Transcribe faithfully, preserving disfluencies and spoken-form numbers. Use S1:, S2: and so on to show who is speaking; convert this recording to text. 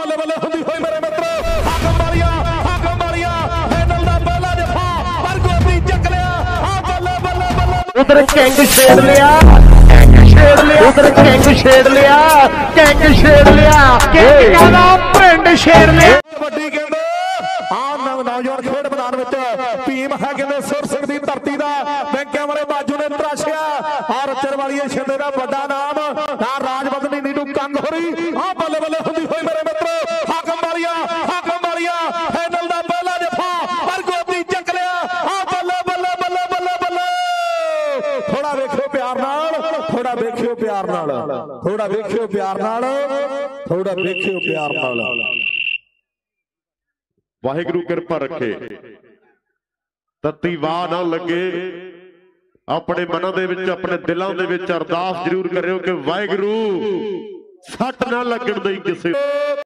S1: बल्ले बल्ले हुंदी होई मेरे मित्रो हाकम मारिया हाकम मारिया हैंडल दा पहला दफा पर गोदी चक लिया आ बल्ले बल्ले बल्ले
S2: उधर कैंग छेड़ लिया कैंग छेड़ लिया उधर कैंग छेड़ लिया कैंग छेड़ लिया कैंग का नाम पिंड छेड़ लिया
S1: ਵੱਡੀ ਕਹਿੰਦੇ ਆ ਨੌਜਵਾਨ ਖੇਡ ਮੈਦਾਨ ਵਿੱਚ ਟੀਮ ਹੈ ਕਹਿੰਦੇ ਸੁਰ ਸਿੰਘ ਦੀ ਧਰਤੀ ਦਾ ਬੈਂਕਿਆਂ ਵਾਲੇ ਬਾਜੂ ਨੇ ਤਰਾਸ਼ਿਆ ਆ ਰੱਚਰ ਵਾਲੀਏ ਛਿੰਦੇ ਦਾ ਵੱਡਾ ਨਾਮ ਆ ਰਾਜਵੰਦਨੀ ਨੀਡੂ ਕੰਗ ਹੋਰੀ ਆ ਬੱਲੇ ਬੱਲੇ ਹੁੰਦੀ ਹੋਈ ਮੇਰੇ ਮਿੱਤਰੋ ਹਾਕਮ ਮਾਰੀਆ ਹਾਕਮ ਮਾਰੀਆ ਹੈਂਡਲ ਦਾ ਪਹਿਲਾ ਦਫਾ ਪਰ ਗੋਦੀ ਚੱਕ ਲਿਆ ਆ ਬੱਲੇ ਬੱਲੇ ਬੱਲੇ ਬੱਲੇ ਬੱਲੇ ਥੋੜਾ ਵੇਖਿਓ ਪਿਆਰ ਨਾਲ ਥੋੜਾ ਵੇਖਿਓ ਪਿਆਰ ਨਾਲ ਥੋੜਾ ਵੇਖਿਓ ਪਿਆਰ ਨਾਲ ਥੋੜਾ ਵੇਖਿਓ ਪਿਆਰ ਨਾਲ
S3: ਵਾਹਿਗੁਰੂ ਕਿਰਪਾ ਰੱਖੇ ਤਤੀ ਵਾਹ ਨਾ ਲੱਗੇ ਆਪਣੇ ਮਨਾਂ ਦੇ ਵਿੱਚ ਆਪਣੇ ਦਿਲਾਂ ਦੇ ਵਿੱਚ ਅਰਦਾਸ ਜ਼ਰੂਰ ਕਰਿਓ ਕਿ ਵਾਹਿਗੁਰੂ ਸੱਟ ਨਾ ਲੱਗਣ ਦੇਈ ਕਿਸੇ